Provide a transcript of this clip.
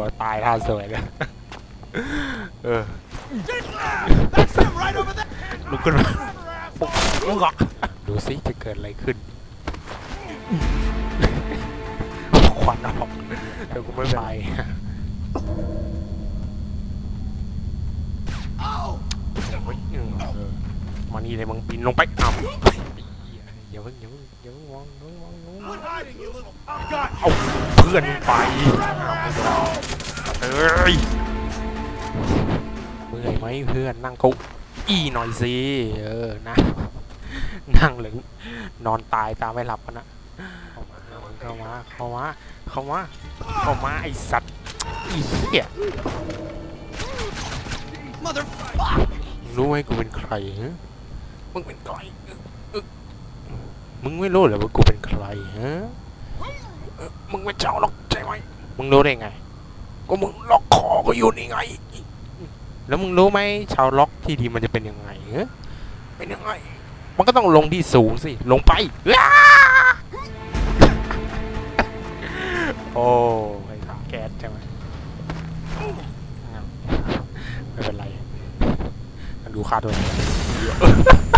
ตายท่าสวยเลยลุกขึ้นมาปุ๊บลุกออกดูสิจะเกิดอะไรขึ้นควันออกเดี๋ยวกูไม่ไปมานี่เลยมึงบินลงไปอ้ำอย่าเพิ่งมองเอาเพื่อนไปเอ้ยเมื่อยไหมเพื่อนนั่งเก้าอี้หน่อยสินะนั่งหรือนอนตายตาไม่หลับกันนะเข้ามาไอสัตว์อีเหี้ยรู้ไหมกูเป็นใครฮะมึงเป็นใครมึงไม่รู้เหรอว่ากูเป็นใครฮะมึงเป็นชาวล็อกใช่ไหมมึงรู้ได้ไงก็มึงล็อกคอก็อยู่นี่ไงแล้วมึงรู้ไหมชาวล็อกที่ดีมันจะเป็นยังไงฮะเป็นยังไงมันก็ต้องลงที่สูงสิลงไปโอ้ไอ้ถังแก๊สใช่ไหมไม่เป็นไรดูค่าตัว